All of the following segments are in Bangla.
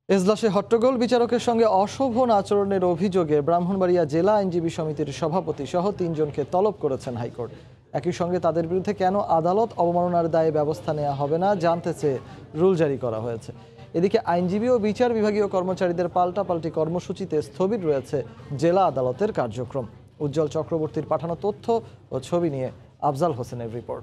এজলাসে হট্টগোল বিচারকের সঙ্গে অশোভন আচরণের অভিযোগে ব্রাহ্মণবাড়িয়া জেলা আইনজীবী সমিতির সভাপতি সহ ৩ জনকে তলব করেছেন হাইকোর্ট। একই সঙ্গে তাদের বিরুদ্ধে কেন আদালত অবমাননার দায়ে ব্যবস্থা নেওয়া হবে না জানতে চেয়ে রুল জারি করা হয়েছে। এদিকে আইনজীবী ও বিচার বিভাগীয় কর্মচারীদের পাল্টাপাল্টি কর্মসূচিতে স্থবির রয়েছে জেলা আদালতের কার্যক্রম। উজ্জ্বল চক্রবর্তীর পাঠানো তথ্য ও ছবি নিয়ে আফজাল হোসেনের রিপোর্ট।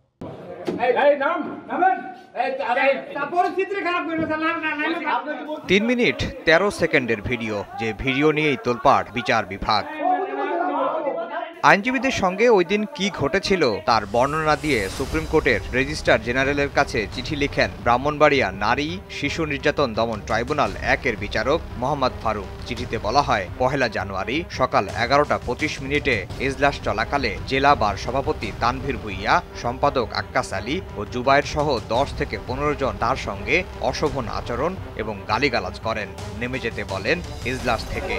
3 মিনিট 13 সেকেন্ডের ভিডিও, যে ভিডিও নিয়েই তোলপাড় বিচার বিভাগ। আইনজীবীদের সঙ্গে ওই দিন কি ঘটেছিল তার বর্ণনা দিয়ে সুপ্রিম কোর্টের রেজিস্ট্রার জেনারেলের কাছে চিঠি লিখেন ব্রাহ্মণবাড়িয়া নারী শিশু নির্যাতন দমন ট্রাইব্যুনাল 1-এর বিচারক মোহাম্মদ ফারুক। চিঠিতে বলা হয়, 1 জানুয়ারি সকাল 11:25 এজলাস চলাকালে জেলা বার সভাপতি তানভীর ভুইয়া, সম্পাদক আক্কাস আলী ও জুবাইর সহ 10 থেকে 15 জন তার সঙ্গে অশোভন আচরণ এবং গালিগালাজ করেন। নেমে যেতে বলেন এজলাস থেকে।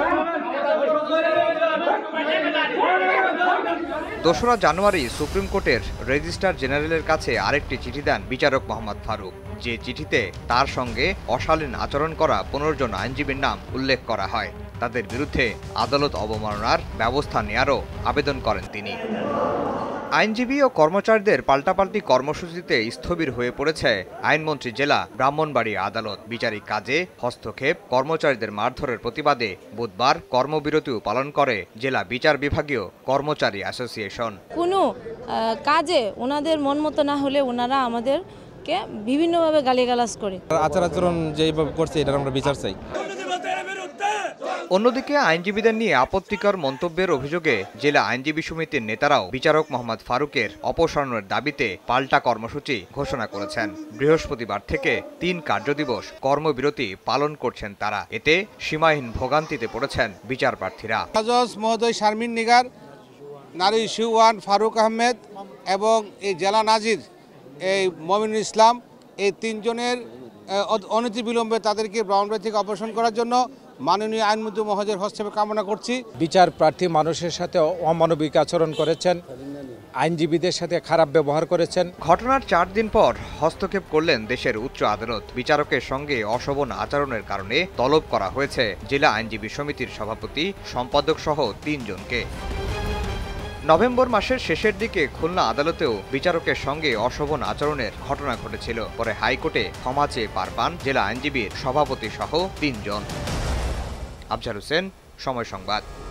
2 জানুয়ারি সুপ্রিম কোর্টের রেজিস্ট্রার জেনারেলের কাছে আরেকটি চিঠি দেন বিচারক মোহাম্মদ ফারুক, যে চিঠিতে তার সঙ্গে অশালীন আচরণ করা 15 জন আইনজীবীর নাম উল্লেখ করা হয়। তাদের বিরুদ্ধে আদালত অবমাননার ব্যবস্থা নেয়ারও আবেদন করেন তিনি। আইনজীবী ও কর্মচারীদের পাল্টাপাল্টি কর্মসূচিতে স্থবির হয়ে পড়েছে আইনমন্ত্রী জেলা ব্রাহ্মণবাড়িয়া আদালত। বিচারিক কাজে হস্তক্ষেপ, কর্মচারীদের মারধরের প্রতিবাদে বুধবার কর্মবিরতিও পালন করে জেলা বিচার বিভাগীয় কর্মচারী অ্যাসোসিয়েশন। কোনো কাজে ওনাদের মন মতো না হলে ওনারা আমাদেরকে বিভিন্নভাবে গালিগালাজ করে। আচরণ যেভাবে করছে এটা আমরা বিচার চাই। অন্যদিকে আইনজীবীদের নিয়ে আপত্তিকর মন্তব্যের অভিযোগে জেলা আইনজীবী সমিতির নেতারাও বিচারক মোহাম্মদ ফারুকের অপসারণের দাবিতে পাল্টা কর্মসূচি ঘোষণা করেছেন। বৃহস্পতিবার থেকে 3 কার্যদিবস কর্মবিরতি পালন করছেন তারা। এতে সীমাহীন ভোগান্তিতে পড়েছেন বিচার প্রার্থীরা। জজ মহোদয় শারমিন নিগার, নারী ইস্যু 1 ফারুক আহমেদ এবং এই জেলা নাজির এই মমিনুল ইসলাম, এই 3 জনের অনতিবিলম্বে তাদেরকে ব্রাহ্মণবাড়িয়া থেকে অপসারণ করার জন্য মাননীয় আইনমন্ত্রী মহোদয়ের হস্তক্ষেপ কামনা করছি। বিচার প্রার্থী মানুষের সাথে অমানবিক আচরণ করেছেন, আইনজীবীদের সাথে খারাপ ব্যবহার করেছেন। ঘটনার 4 দিন পর হস্তক্ষেপ করলেন দেশের উচ্চ আদালত। বিচারকের সঙ্গে অশোভন আচরণের কারণে তলব করা হয়েছে জেলা আইনজীবী সমিতির সভাপতি, সম্পাদক সহ 3 জনকে। নভেম্বর মাসের শেষের দিকে খুলনা আদালতেও বিচারকের সঙ্গে অশোভন আচরণের ঘটনা ঘটেছিল। পরে হাইকোর্টে ক্ষমা চেয়ে পার পান জেলা আইনজীবীর সভাপতি সহ 3 জন। আফজাল হোসেন, সময় সংবাদ।